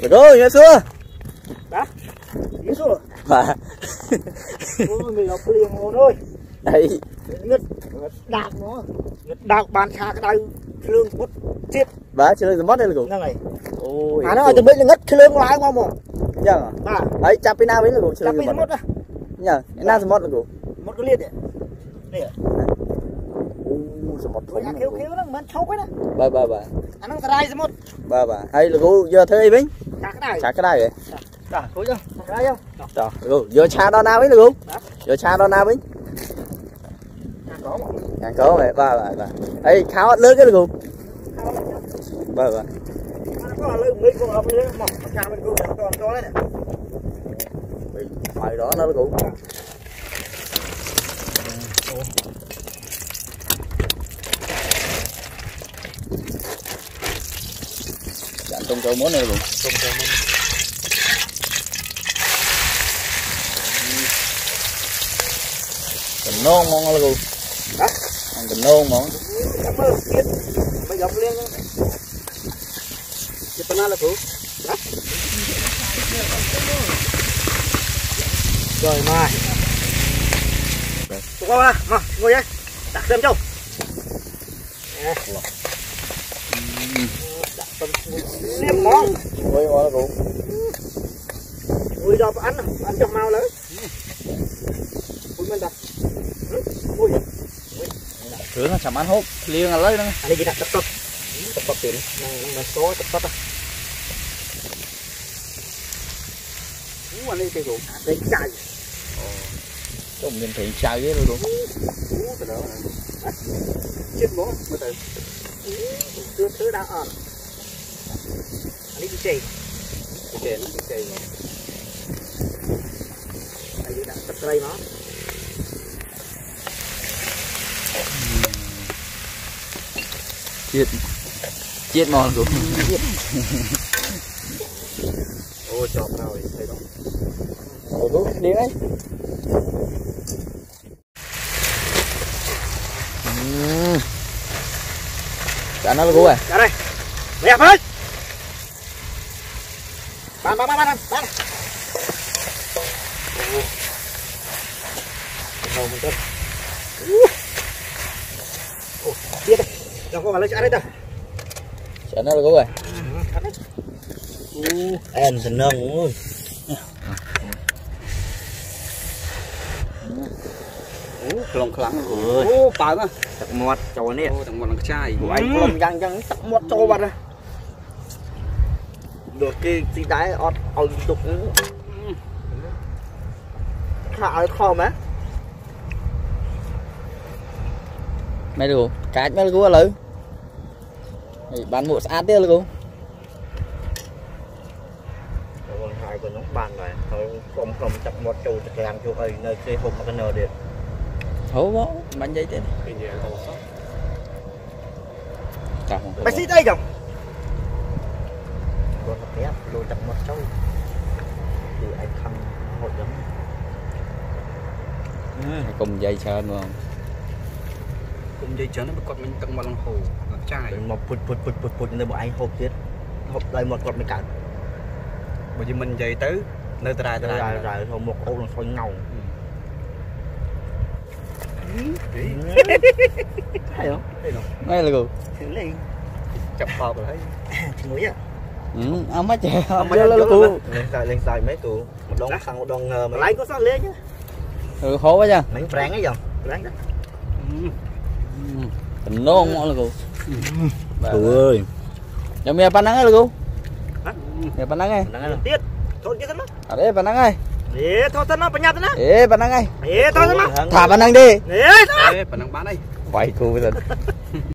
rồi nhớ xưa đó nhớ xưa và ôi mình học liền hồ thôi đây ngất đạc nó ngất đạc bàn xa cái đai lương mất chết bà chơi mất đây là cũng này ôi nó từ bên là ngất cái lương ngoài không một nhờ à ấy chắp bên nào bên là cũng chơi chắp bên mất à nhờ na mất là cũng mất cái liệt đây đây một thôi kêu nó mất sâu quá đó bà anh nó ra mất bà hay là cô giờ thấy bên chả cái này vậy cả thôi chưa ra chưa rồi giờ cha đó nào ấy là cũng giờ cha đó nào bên có vậy bà ấy khao lớn cái là cũng bà có lớn mấy con ông lớn mà cha mình cũng còn có đấy phải đó nó cũng dặn trong châu món này cũng trong châu món cần non ngon là cũng đó cần non món bây giờ lên cái phần nào là cũng rồi mai tụi con mà ngồi đây đặt xem châu nêm món ôi ngon cũng ui đâu ăn trong mau lớn ui mình đặt ui thử nó chầm ăn hốt liền là lấy đó anh đi đặt tập tiền nó số tập á anh đi tiêu thụ đây chạy có mình thấy chạy ghê luôn chết bố từ từ thứ đang ở anh đi chơi anh đi đặt tập đây nó chết mòn cũng ôi chọc rồi đây đó đúng đi đấy cả nó luôn rồi ra đây đẹp ơi bán không mình biết đây đâu có vào lấy trả đấy ta chả nó luôn rồi em thần nông ơi lòng kháng rồi phải mà tặc mọt trâu này tặc mọt là chai của anh lòng răng tặc mọt trâu bật ra được cái đáy ọt tục khá kho má mày được cá mày được lử bán một sát tiếc luôn hai con nó bàn này thôi không chặt một trâu chặt làm cho ấy nơi xe hộp cái nờ điện hố bó bánh giấy thế bác sĩ đây không con thật đẹp lôi chặt một trâu từ anh khăn hội lắm cùng dây sơn luôn cùng dây chấn nó còn mình tận một lòng hồ chai một phụt nơi bọn anh hộp chết hộp đây một con mới cạn bởi vì mình dây tới nơi ta rồi thôi một ô là thôi ngầu hay không ngay là cô chập vào rồi thấy muối à ông mấy trẻ ông mấy lên xài mấy cụ một đống xăng một đống ngờ mà lấy có sao lên chứ khổ quá nha mấy ráng ấy giờ ráng đó tình ngon ngon là cô ơi giờ mẹ pan nắng là cô mẹ pan nắng này tiết thôi chứ nó ở đây pan nắng này thôi nó phải nhặt nó pan nắng này thôi nó thả pan nắng đi pan nắng bán đây quay cô bây giờ